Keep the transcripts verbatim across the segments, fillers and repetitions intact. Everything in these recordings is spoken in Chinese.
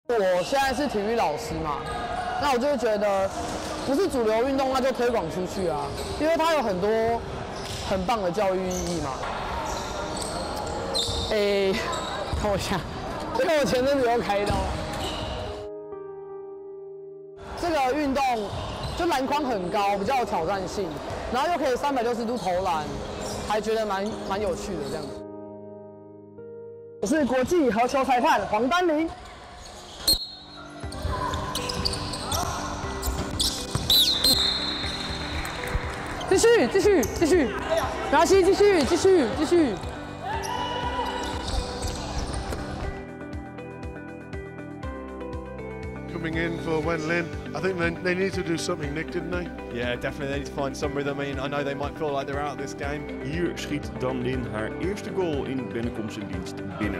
我现在是体育老师嘛，那我就会觉得，不是主流运动，那就推广出去啊，因为它有很多很棒的教育意义嘛。诶、欸，看我一下，因为我前阵子又开刀。这个运动就篮筐很高，比较有挑战性，然后又可以三百六十度投篮，还觉得蛮蛮有趣的这样子。我是国际合球裁判黄丹林。继续，继续，继续，没关系，继续，继续，继续。 Coming in for Wen Lin, I think they, they need to do something, Nick, didn't they? Yeah, definitely they need to find some rhythm. I mean, I know they might feel like they're out of this game. Hier schiet Dan Lin haar eerste goal in binnenkomstendienst binnen.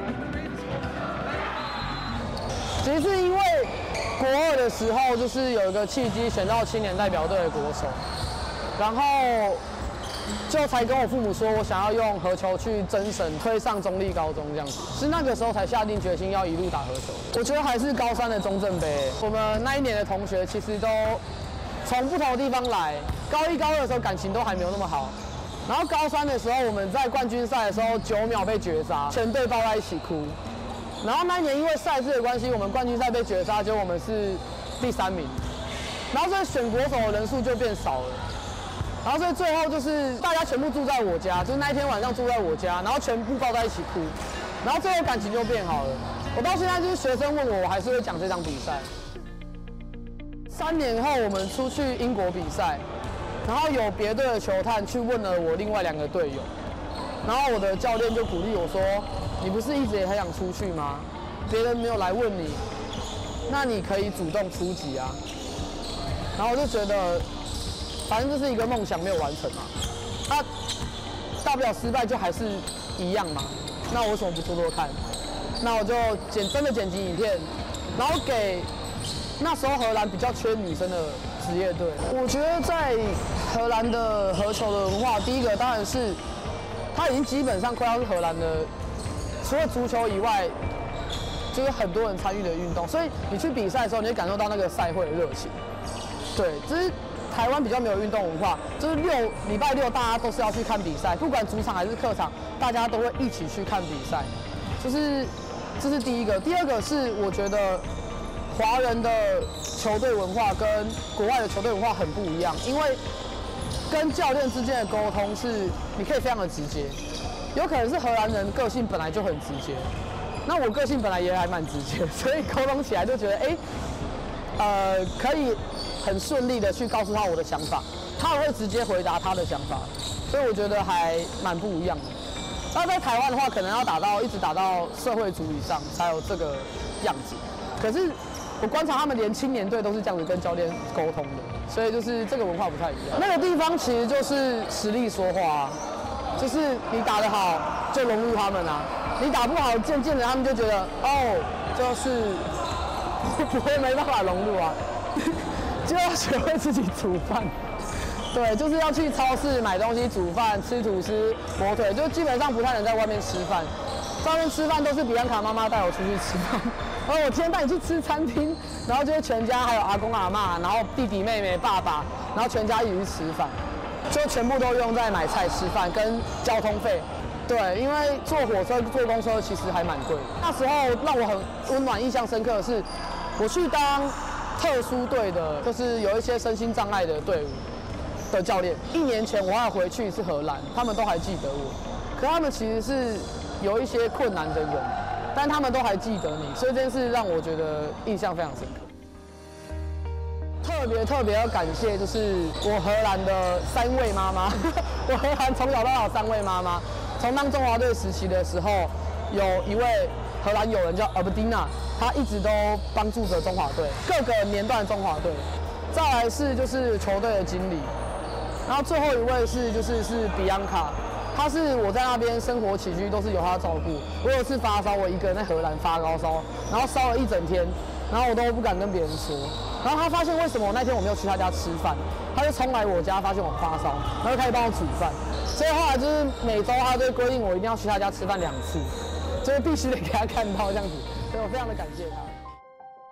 其实是因为国二的时候，就是有一个契机选到青年代表队的国手。然后就才跟我父母说，我想要用合球去甄审推上中立高中这样子，是那个时候才下定决心要一路打合球。我觉得还是高三的中正杯，我们那一年的同学其实都从不同的地方来，高一高二的时候感情都还没有那么好，然后高三的时候我们在冠军赛的时候九秒被绝杀，全队抱在一起哭。然后那一年因为赛制的关系，我们冠军赛被绝杀，结果我们是第三名，然后所以选国手的人数就变少了。然后所以最后就是大家全部住在我家，就是那一天晚上住在我家，然后全部抱在一起哭，然后最后感情就变好了。我到现在就是学生问我，我还是会讲这场比赛。三年后我们出去英国比赛，然后有别队的球探去问了我另外两个队友，然后我的教练就鼓励我说：“你不是一直也很想出去吗？别人没有来问你，那你可以主动出击啊。”然后我就觉得。反正就是一个梦想没有完成嘛，那、啊、大不了失败就还是一样嘛，那我为什么不做做看？那我就剪真的剪辑影片，然后给那时候荷兰比较缺女生的职业队。我觉得在荷兰的合球的文化，第一个当然是它已经基本上快要是荷兰的，除了足球以外，就是很多人参与的运动，所以你去比赛的时候，你会感受到那个赛会的热情。对，这是。台湾比较没有运动文化，就是六礼拜六大家都是要去看比赛，不管主场还是客场，大家都会一起去看比赛。就是这是第一个，第二个是我觉得华人的球队文化跟国外的球队文化很不一样，因为跟教练之间的沟通是你可以非常的直接，有可能是荷兰人个性本来就很直接，那我个性本来也还蛮直接，所以沟通起来就觉得哎、欸，呃，可以。很顺利的去告诉他我的想法，他也会直接回答他的想法，所以我觉得还蛮不一样的。那在台湾的话，可能要打到一直打到社会组以上才有这个样子。可是我观察他们连青年队都是这样子跟教练沟通的，所以就是这个文化不太一样。那个地方其实就是实力说话啊，就是你打得好就融入他们啊，你打不好渐渐的他们就觉得哦，就是不会没办法融入啊。就要学会自己煮饭，对，就是要去超市买东西煮饭，吃吐司、火腿，就基本上不太能在外面吃饭。在外面吃饭都是比安卡妈妈带我出去吃饭，然后我今天带你去吃餐厅，然后就是全家还有阿公阿嬷，然后弟弟妹妹、爸爸，然后全家一起去吃饭，就全部都用在买菜、吃饭跟交通费。对，因为坐火车、坐公车其实还蛮贵的。那时候让我很温暖、印象深刻的是，我去当。特殊队的，就是有一些身心障碍的队伍的教练。一年前我还回去是荷兰，他们都还记得我。可他们其实是有一些困难的人，但他们都还记得你，所以这件事让我觉得印象非常深刻。特别特别要感谢，就是我荷兰的三位妈妈。我荷兰从小到大有三位妈妈，从当中华队时期的时候，有一位。荷兰友人叫 Abdina， 他一直都帮助着中华队各个年段的中华队。再来是就是球队的经理，然后最后一位是就是是比安卡，他是我在那边生活起居都是由他照顾。我有一次发烧，我一个人在荷兰发高烧，然后烧了一整天，然后我都不敢跟别人说。然后他发现为什么我那天我没有去他家吃饭，他就冲来我家，发现我发烧，然后开始帮我煮饭。所以后来就是每周他都规定我一定要去他家吃饭两次。就是必须得给他看到这样子，所以我非常的感谢他。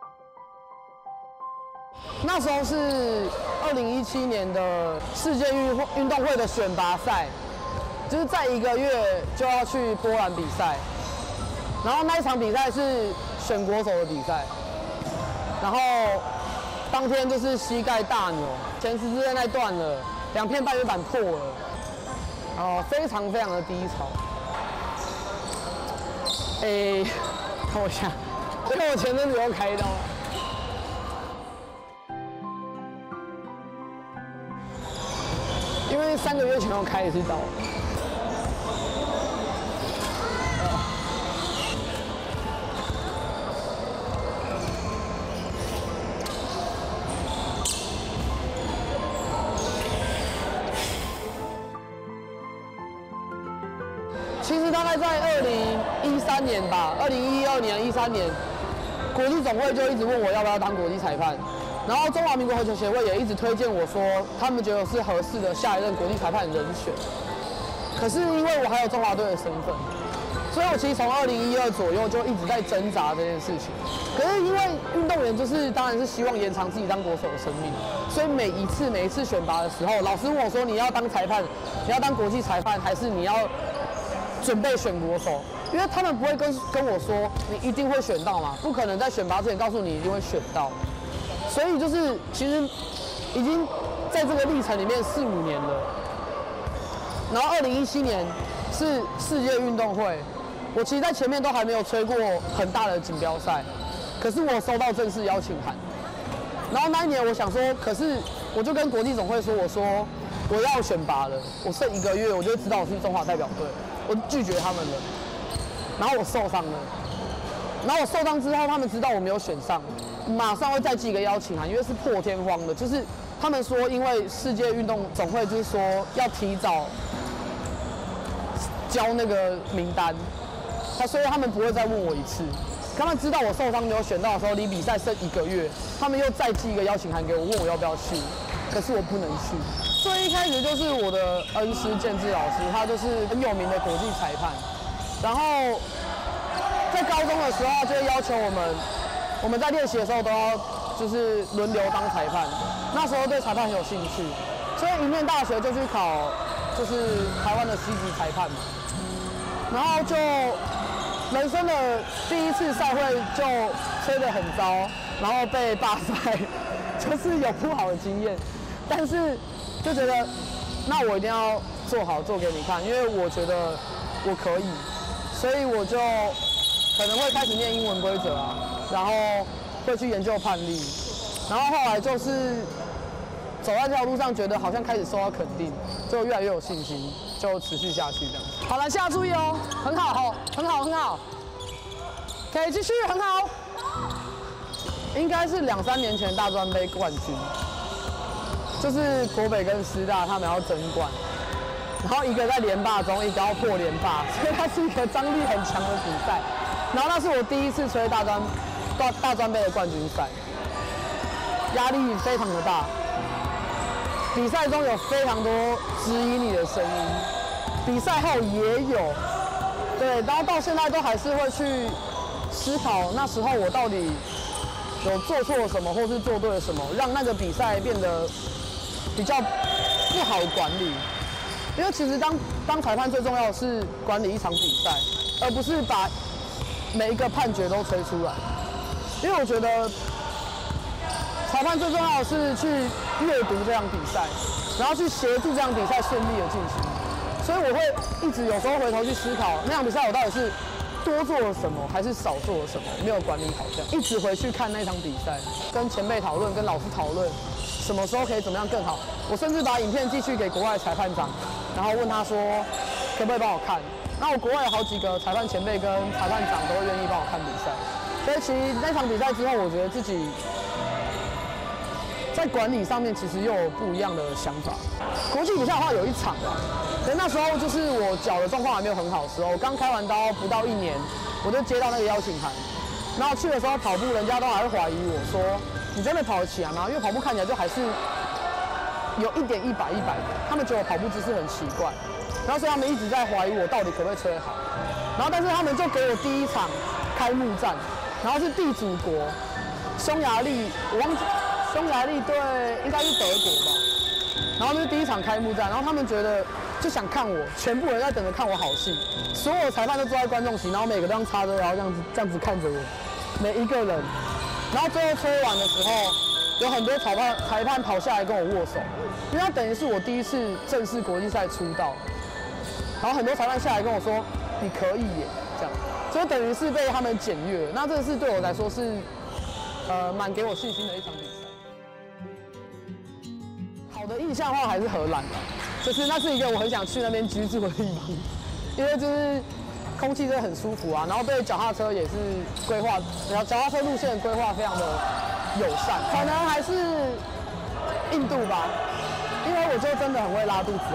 那时候是二零一七年的世界运运动会的选拔赛，就是在一个月就要去波兰比赛，然后那一场比赛是选国手的比赛，然后当天就是膝盖大扭，前十字韧带断了，两片半月板破了，然后非常非常的低潮。诶，看我一下，因为我前阵子又开刀。因为三个月前我开一次刀。其实大概在二零一三年吧，二零一二年、一三年，国际总会就一直问我要不要当国际裁判。然后中华民国合球协会也一直推荐我说，他们觉得我是合适的下一任国际裁判人选。可是因为我还有中华队的身份，所以我其实从二零一二左右就一直在挣扎这件事情。可是因为运动员就是当然是希望延长自己当国手的生命，所以每一次每一次选拔的时候，老师问我说你要当裁判，你要当国际裁判，还是你要准备选国手？因为他们不会跟跟我说你一定会选到嘛，不可能在选拔之前告诉你一定会选到。所以就是，其实已经在这个历程里面四五年了。然后二零一七年是世界运动会，我其实在前面都还没有吹过很大的锦标赛，可是我收到正式邀请函。然后那一年我想说，可是我就跟国际总会说，我说我要选拔了，我剩一个月我就知道我是中华代表队，我拒绝他们了。然后我受伤了。然后我受伤之后，他们知道我没有选上，马上会再寄一个邀请函，因为是破天荒的，就是他们说，因为世界运动总会就是说要提早交那个名单，他所以他们不会再问我一次。他们知道我受伤没有选到的时候，离比赛剩一个月，他们又再寄一个邀请函给我，问我要不要去，可是我不能去。最一开始就是我的恩师建志老师，他就是很有名的国际裁判，然后。在高中的时候，就会要求我们，我们在练习的时候都要就是轮流当裁判。那时候对裁判很有兴趣，所以一念大学就去考，就是台湾的西级裁判嘛。然后就人生的第一次赛会就吹得很糟，然后被罢赛，就是有不好的经验。但是就觉得，那我一定要做好做给你看，因为我觉得我可以，所以我就。可能会开始念英文规则啊，然后会去研究判例，然后后来就是走在这条路上，觉得好像开始受到肯定，就越来越有信心，就持续下去这样。好，来下注意哦，很好，好，很好，很好，可以继续，很好。应该是两三年前大专杯冠军，就是国北跟师大他们要争冠。然后一个在连霸中，一个要破连霸，所以它是一个张力很强的比赛。然后那是我第一次吹大专大大专杯的冠军赛，压力非常的大。比赛中有非常多质疑你的声音，比赛后也有，对，然后到现在都还是会去思考那时候我到底有做错了什么，或是做对了什么，让那个比赛变得比较不好管理。因为其实当当裁判最重要的是管理一场比赛，而不是把每一个判决都吹出来。因为我觉得裁判最重要的是去阅读这场比赛，然后去协助这场比赛顺利的进行。所以我会一直有时候回头去思考，那场比赛我到底是多做了什么，还是少做了什么，没有管理好这样。一直回去看那场比赛，跟前辈讨论，跟老师讨论，什么时候可以怎么样更好。我甚至把影片寄去给国外裁判长。然后问他说，可不可以帮我看？那我国外有好几个裁判前辈跟裁判长都愿意帮我看比赛，所以其实那场比赛之后，我觉得自己在管理上面其实又有不一样的想法。国际比赛的话有一场啦，可是那时候就是我脚的状况还没有很好的时候，我刚开完刀不到一年，我就接到那个邀请函，然后去的时候跑步，人家都还会怀疑我说，你真的跑得起来吗？因为跑步看起来就还是。有一点一百一百的，他们觉得我跑步姿势很奇怪，然后所以他们一直在怀疑我到底可不可以吹好。然后但是他们就给我第一场开幕战，然后是地主国匈牙利，我忘记匈牙利队应该是德国吧，然后那是第一场开幕战，然后他们觉得就想看我，全部人在等着看我好戏，所有裁判都坐在观众席，然后每个都这样插着，然后这样子这样子看着我，每一个人，然后最后吹完的时候，有很多裁判裁判跑下来跟我握手，因为他等于是我第一次正式国际赛出道，然后很多裁判下来跟我说你可以耶，这样，所以等于是被他们检阅，那这是对我来说是呃蛮给我信心的一场比赛。好的印象的话还是荷兰吧，就是那是一个我很想去那边居住的地方，因为就是空气真的很舒服啊，然后对脚踏车也是规划，然后脚踏车路线规划非常的友善，可能还是印度吧，因为我就真的很会拉肚子啊，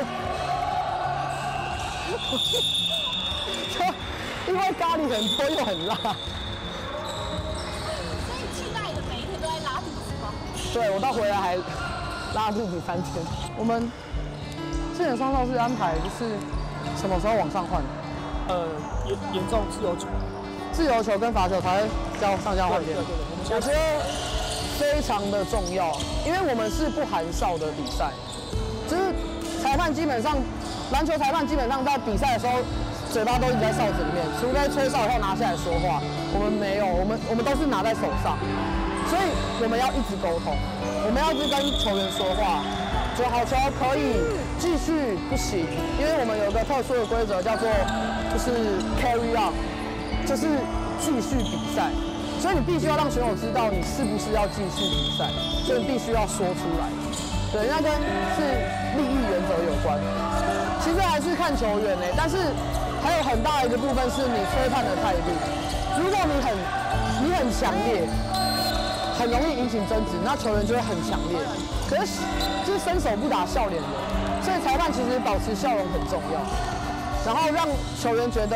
就就因为咖喱很多又很辣。 所以去那里的每一天都在拉肚子吗？ 对，我到回来还拉肚子三天。我们之前双手是安排就是什么时候往上换？ 呃，严严重自由球， 自由球跟罚球才会交上下换边。 对对对，我们我觉得非常的重要，因为我们是不含哨的比赛，就是裁判基本上，篮球裁判基本上在比赛的时候，嘴巴都一直在哨子里面，除非吹哨以后拿下来说话，我们没有，我们我们都是拿在手上，所以我们要一直沟通，我们要一直跟球员说话，就好球可以继续不行，因为我们有一个特殊的规则叫做就是 carry on， 就是继续比赛。所以你必须要让选手知道你是不是要继续比赛，所以你必须要说出来。对，那跟是利益原则有关。其实还是看球员呢，但是还有很大一个部分是你吹判的态度。如果你很你很强烈，很容易引起争执，那球员就会很强烈。可是就是伸手不打笑脸人，所以裁判其实保持笑容很重要，然后让球员觉得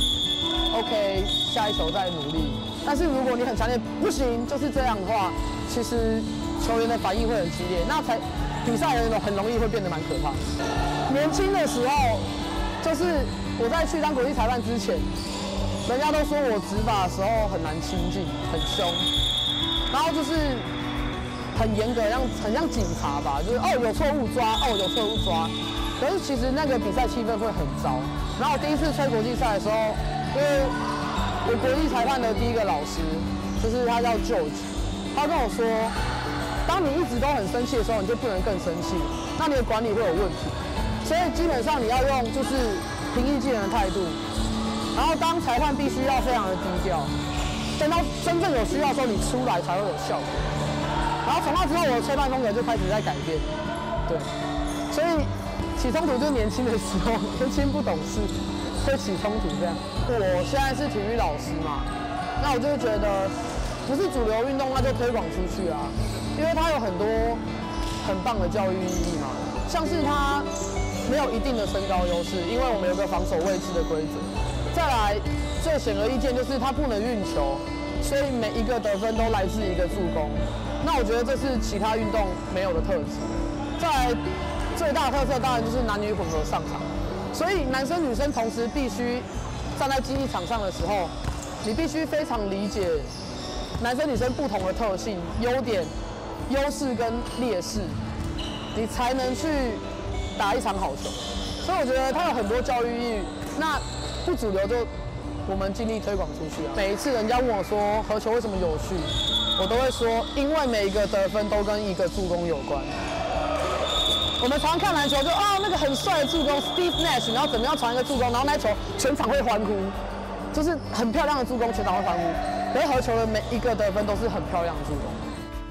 OK， 下一球再努力。但是如果你很强烈，不行，就是这样的话，其实球员的反应会很激烈，那才比赛人很容易会变得蛮可怕。年轻的时候，就是我在去当国际裁判之前，人家都说我执法的时候很难亲近，很凶，然后就是很严格，像很像警察吧，就是哦有错误抓，哦有错误抓。可是其实那个比赛气氛会很糟。然后我第一次吹国际赛的时候，因为我国际裁判的第一个老师，就是他叫 George， 他跟我说，当你一直都很生气的时候，你就不能更生气，那你的管理会有问题。所以基本上你要用就是平易近人的态度，然后当裁判必须要非常的低调，等到真正有需要的时候，你出来才会有效果。然后从那之后，我的吹判风格就开始在改变，对，所以起冲突就是年轻的时候，年轻不懂事。会起冲突这样。我现在是体育老师嘛，那我就会觉得不是主流运动，那就推广出去啊，因为它有很多很棒的教育意义嘛，像是它没有一定的身高优势，因为我们有个防守位置的规则。再来，最显而易见就是它不能运球，所以每一个得分都来自一个助攻。那我觉得这是其他运动没有的特质。再来，最大的特色当然就是男女混合上场。所以男生女生同时必须站在竞技场上的时候，你必须非常理解男生女生不同的特性、优点、优势跟劣势，你才能去打一场好球。所以我觉得它有很多教育意义。那不主流就我们尽力推广出去啊。每一次人家问我说合球为什么有趣，我都会说，因为每一个得分都跟一个助攻有关。我们常常看篮球就啊、哦、那个很帅的助攻 Steve Nash， 然后怎么样传一个助攻，然后那球全场会欢呼，就是很漂亮的助攻，全场会欢呼。可是合球的每一个得分都是很漂亮的助攻。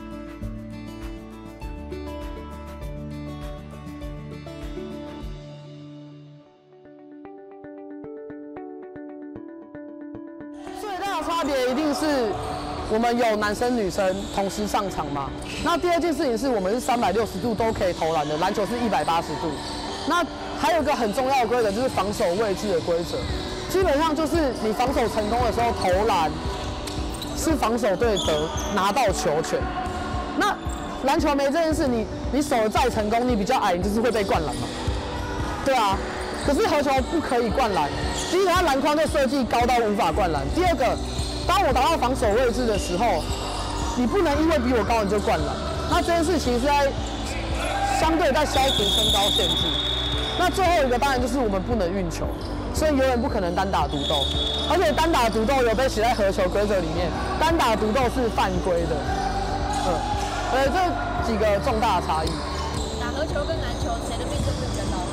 最大的差别一定是我们有男生女生同时上场嘛。那第二件事情是我们是三百六十度都可以投篮的，篮球是一百八十度。那还有一个很重要的规则就是防守位置的规则，基本上就是你防守成功的时候投篮是防守队得拿到球权。那篮球没这件事，你你守得再成功，你比较矮，你就是会被灌篮嘛，对啊。可是合球不可以灌篮，第一个它篮筐的设计高到无法灌篮，第二个。当我达到防守位置的时候， 你不能因为比我高你就灌篮。那这件事情是在相对在消除身高限制。那最后一个当然就是我们不能运球，所以永远不可能单打独斗。而且单打独斗有被写在合球规则里面，单打独斗是犯规的。嗯，呃，这几个重大的差异。 打合球跟篮球，谁的命中率比较高？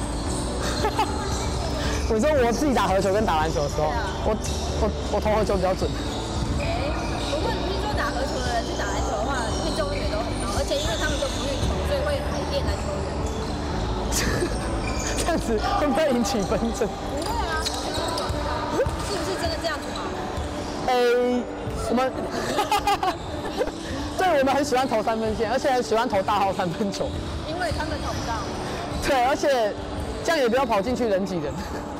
你说我自己打合球跟打篮球的时候， 啊、 我我我投合球比较准。 哎，不过听说打合球的人去打篮球的话，命中率也都很高，而且因为他们都不运球，所以会海淀篮球员。 这样子会不会引起纷争？ 不会啊，是不是真的这样子嘛？ 诶、我们，对，我们很喜欢投三分线，而且很喜欢投大号三分球。 因为他们投不到。 对，而且这样也不要跑进去人挤人。